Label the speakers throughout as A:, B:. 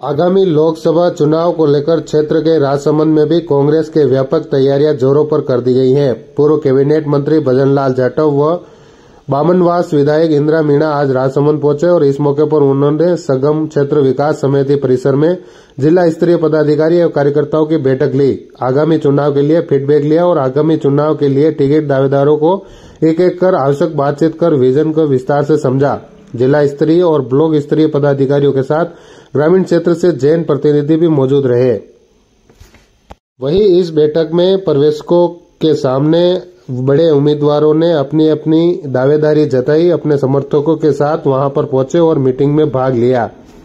A: आगामी लोकसभा चुनाव को लेकर क्षेत्र के राजसमंद में भी कांग्रेस के व्यापक तैयारियां जोरों पर कर दी गई हैं। पूर्व कैबिनेट मंत्री भजनलाल जाटव व बामनवास विधायक इंदिरा मीणा आज राजसमंद पहुंचे और इस मौके पर उन्होंने सगम क्षेत्र विकास समिति परिसर में जिला स्तरीय पदाधिकारी और कार्यकर्ताओं की बैठक ली। आगामी चुनाव के लिए फीडबैक लिया और आगामी चुनाव के लिए टिकट दावेदारों को एक एक कर आवश्यक बातचीत कर विजन को विस्तार से समझा। जिला स्तरीय और ब्लॉक स्तरीय पदाधिकारियों के साथ ग्रामीण क्षेत्र से जैन प्रतिनिधि भी मौजूद रहे। वहीं इस बैठक में प्रवेशकों के सामने बड़े उम्मीदवारों ने अपनी अपनी दावेदारी जताई। अपने समर्थकों के साथ वहां पर पहुंचे और मीटिंग में भाग लिया।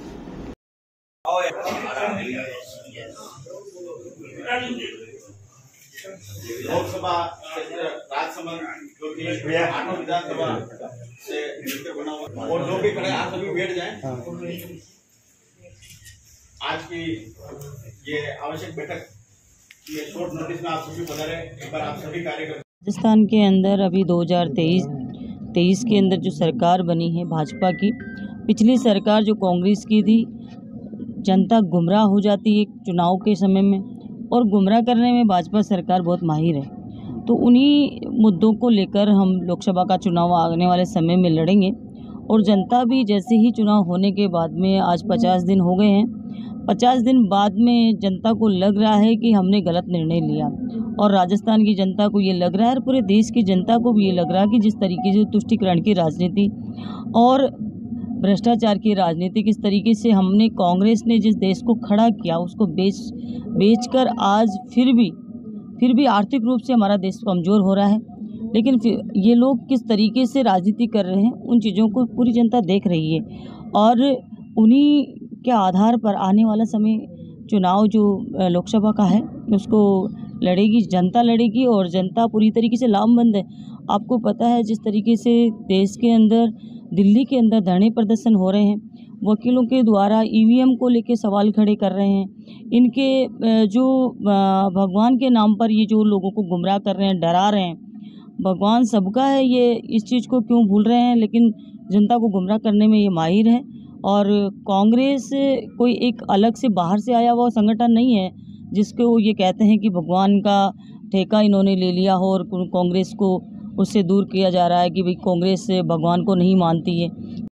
B: लोकसभा राजसमंद जो कि 8 विधानसभा से मिलकर बना हुआ और जो भी खड़े आप सभी बैठ जाएं। आज की ये आवश्यक बैठक ये शॉर्ट नोटिस में आप सभी पधारे। एक बार आप सभी कार्यकर्ता
C: राजस्थान के अंदर अभी 2023 के अंदर जो सरकार बनी है भाजपा की, पिछली सरकार जो कांग्रेस की थी, जनता गुमराह हो जाती है चुनाव के समय में और गुमराह करने में भाजपा सरकार बहुत माहिर है। तो उन्हीं मुद्दों को लेकर हम लोकसभा का चुनाव आने वाले समय में लड़ेंगे और जनता भी जैसे ही चुनाव होने के बाद में आज 50 दिन हो गए हैं, 50 दिन बाद में जनता को लग रहा है कि हमने गलत निर्णय लिया और राजस्थान की जनता को ये लग रहा है और पूरे देश की जनता को भी ये लग रहा है कि जिस तरीके से तुष्टीकरण की राजनीति और भ्रष्टाचार की राजनीति किस तरीके से हमने कांग्रेस ने जिस देश को खड़ा किया उसको बेचकर आज फिर भी आर्थिक रूप से हमारा देश कमज़ोर हो रहा है। लेकिन फिर ये लोग किस तरीके से राजनीति कर रहे हैं उन चीज़ों को पूरी जनता देख रही है और उन्हीं के आधार पर आने वाला समय चुनाव जो लोकसभा का है उसको लड़ेगी जनता लड़ेगी और जनता पूरी तरीके से लामबंद है। आपको पता है जिस तरीके से देश के अंदर दिल्ली के अंदर धरने प्रदर्शन हो रहे हैं, वकीलों के द्वारा ईवीएम को लेके सवाल खड़े कर रहे हैं, इनके जो भगवान के नाम पर ये जो लोगों को गुमराह कर रहे हैं, डरा रहे हैं। भगवान सबका है, ये इस चीज़ को क्यों भूल रहे हैं, लेकिन जनता को गुमराह करने में ये माहिर है। और कांग्रेस कोई एक अलग से बाहर से आया हुआ संगठन नहीं है जिसको वो ये कहते हैं कि भगवान का ठेका इन्होंने ले लिया हो और कांग्रेस को उससे दूर किया जा रहा है कि भाई कांग्रेस भगवान को नहीं मानती है।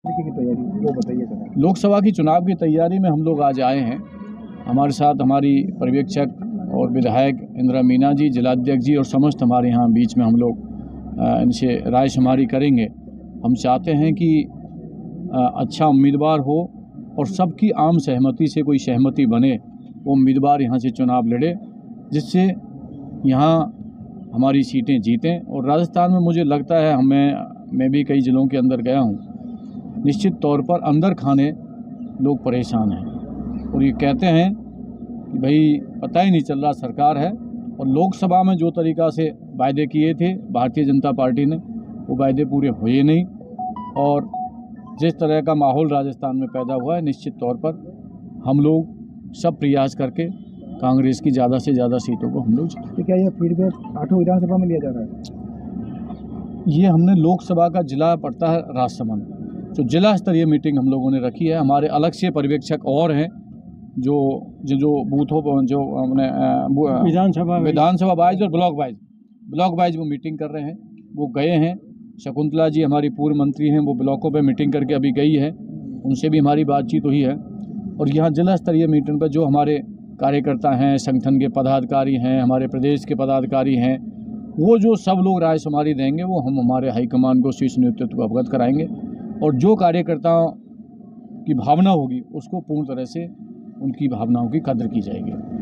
D: लोकसभा की चुनाव की तैयारी में हम लोग आज आए हैं। हमारे साथ हमारी पर्यवेक्षक और विधायक इंदिरा मीणा जी, जिलाध्यक्ष जी और समस्त हमारे यहाँ बीच में हम लोग इनसे राय शुमारी करेंगे। हम चाहते हैं कि अच्छा उम्मीदवार हो और सबकी आम सहमति से कोई सहमति बने, वो उम्मीदवार यहाँ से चुनाव लड़े जिससे यहाँ हमारी सीटें जीतें। और राजस्थान में मुझे लगता है मैं भी कई ज़िलों के अंदर गया हूँ, निश्चित तौर पर अंदर खाने लोग परेशान हैं और ये कहते हैं कि भाई पता ही नहीं चल रहा सरकार है। और लोकसभा में जो तरीक़ा से वायदे किए थे भारतीय जनता पार्टी ने, वो वायदे पूरे हुए नहीं और जिस तरह का माहौल राजस्थान में पैदा हुआ है, निश्चित तौर पर हम लोग सब प्रयास करके कांग्रेस की ज़्यादा से ज़्यादा सीटों को हम लोग
E: तो क्या ये फीडबैक 8 विधानसभा में लिया जा रहा है?
D: ये हमने लोकसभा का जिला पड़ता है राजसमंद, तो जिला स्तरीय मीटिंग हम लोगों ने रखी है। हमारे अलग से पर्यवेक्षक और हैं जो बूथों पर जो हमने विधानसभा वाइज और ब्लॉक वाइज वो मीटिंग कर रहे हैं। वो गए हैं, शकुंतला जी हमारी पूर्व मंत्री हैं, वो ब्लॉकों पे मीटिंग करके अभी गई है, उनसे भी हमारी बातचीत हुई है। और यहाँ जिला स्तरीय मीटिंग पर जो हमारे कार्यकर्ता हैं, संगठन के पदाधिकारी हैं, हमारे प्रदेश के पदाधिकारी हैं, वो जो सब लोग राय शुमारी देंगे वो हम हमारे हाईकमान को शीर्ष नेतृत्व को अवगत कराएंगे और जो कार्यकर्ताओं की भावना होगी उसको पूर्ण तरह से उनकी भावनाओं की कद्र की जाएगी।